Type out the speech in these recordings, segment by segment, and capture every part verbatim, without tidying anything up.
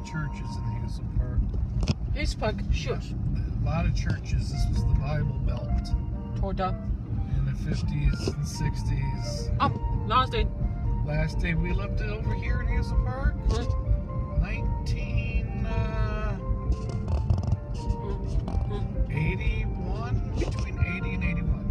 of churches in Hazel Park. Hazel Park, shush. A lot of churches. This was the Bible Belt. Toda. In the fifties and sixties. Up, last day. Last day we lived over here in Hazel Park. Huh? nineteen eighty-one, between eighty and eighty-one.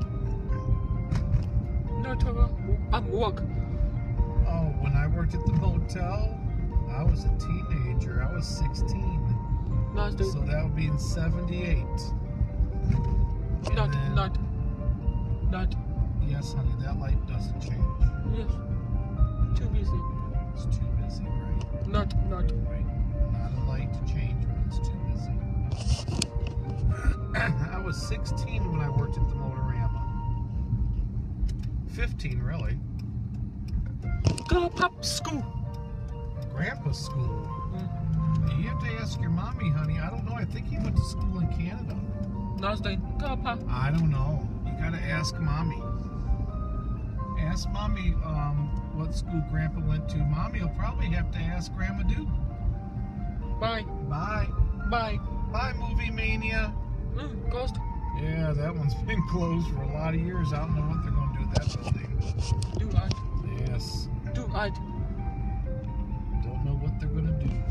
No, Toda. I'm work. Oh, when I worked at the motel, I was a teenager. I was sixteen. Last day. So that would be in seventy-eight. And Not, then- not, not. Yes, honey, that light doesn't change. Yes. Too busy. It's too busy, right? Not, not. Right. Not a light to change when it's too busy. I was sixteen when I worked at the Motorama. fifteen, really. Go pop school. Grandpa's school. Mm. You have to ask your mommy, honey. I don't know. I think he went to school in Canada. Last day. Go pop. I don't know. You gotta ask mommy. Ask mommy um, what school Grandpa went to. Mommy will probably have to ask Grandma Do. Bye. Bye. Bye. Bye, Movie Mania. Mm, ghost. Yeah, that one's been closed for a lot of years. I don't know what they're going to do with that building. Do I? Yes. Do I? Don't know what they're going to do.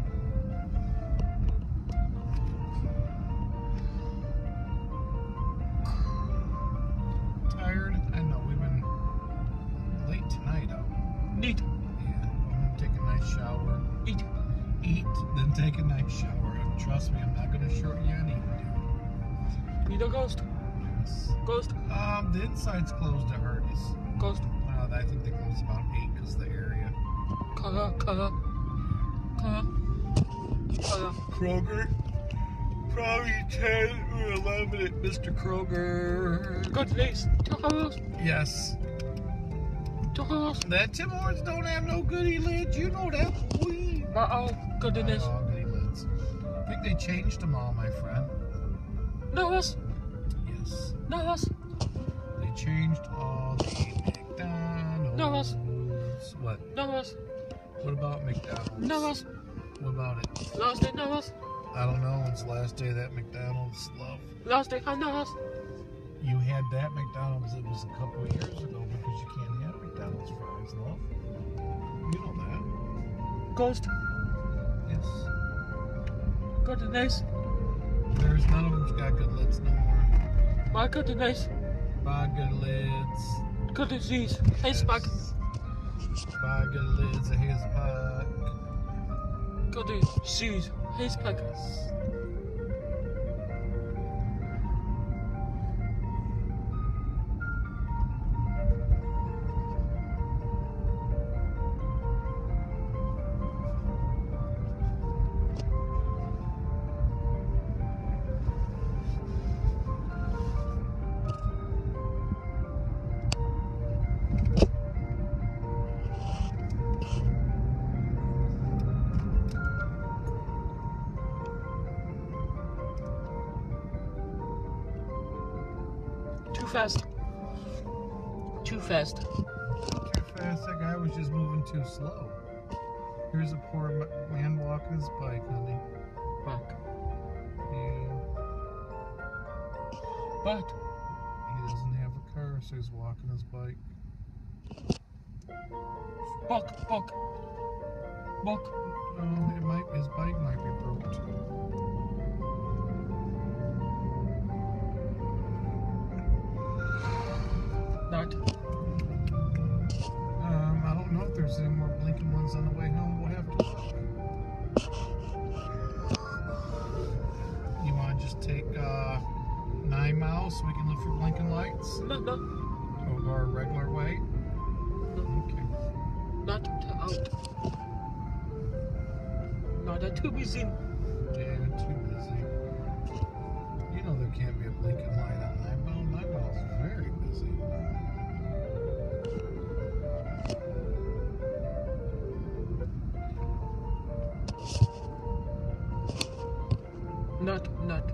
Tired? I know. We've been late tonight out. Neat. Yeah. I'm going to take a nice shower. Eat. Eat, then take a nice shower. And trust me, I'm not going to short you on eating, Need a ghost. dude. Yes. Ghost. Um, the inside's closed at Hardee's. Ghost. Uh, I think they close about eight because of the area. Color. Color. Color. Color. Kroger? Probably ten or eleven at Mister Kroger. Good place. Toros. Yes. Toros. That Tim Hortons don't have no goodie lids. You know that, boy. Uh-oh. Goodness. All goodie lids. I think they changed them all, my friend. No us. Yes. No us. They changed all the McDonald's. No us. What? No us. What about McDonald's? No us. What about it? Last day. No us. I don't know. It's the last day of that McDonald's love. Last day. I know us. You had that McDonald's, it was a couple of years ago because you can't have McDonald's fries, love. You know that. Ghost. Yes. Goodness. There's none of them's got good lids no more. My goodness. Buy good lids. Good disease. Hey, Spock. Buy good lids at his park. Good disease. Hey, Spock. Too fast. Too fast. Too fast, that guy was just moving too slow. Here's a poor ma- man walking his bike, honey. Fuck. Yeah. But He doesn't have a car, so he's walking his bike. buck, buck, buck. Um, it might, his bike might be broke too. Not. Um, I don't know if there's any more blinking ones on the way home. We'll have to look. You want to just take uh, nine miles so we can look for blinking lights? No, no, Or go our regular way? no. Okay. Not out. Not that too busy. Yeah, too busy. You know there can't be a blinking light on nine mile. nine mile is very busy. Not, not.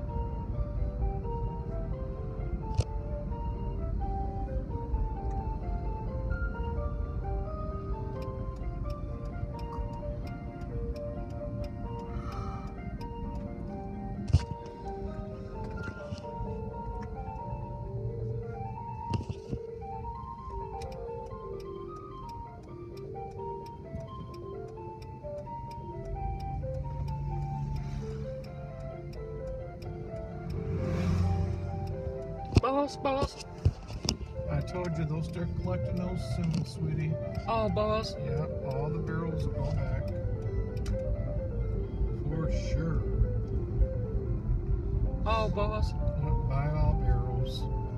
boss, boss. I told you they'll start collecting those soon, sweetie. Oh, boss. Yeah, all the barrels will go back. For sure. Oh, boss. Yep, buy all barrels.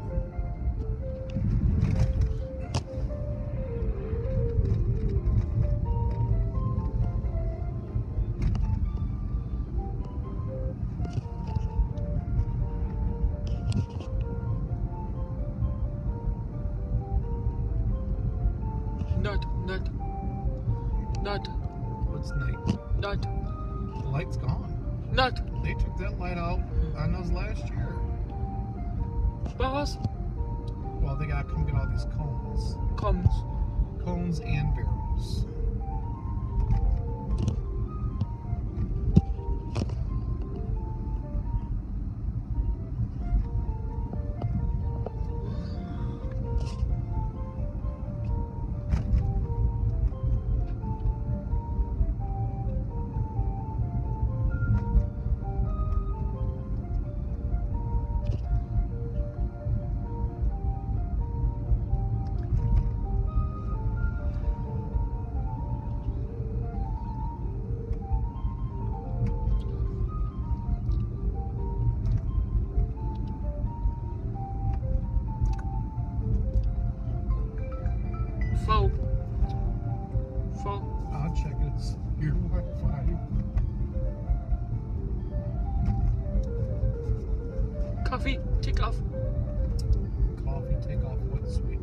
Nut, nut. Nut, What's night? nut, The light's gone. nut. They took that light out on those last year. Boss. Well, they gotta come get all these cones. Comes. Cones and barrels. Four. Four. I'll check it. It's your Wi-Fi. Coffee. Take off. Coffee, take off what, sweet?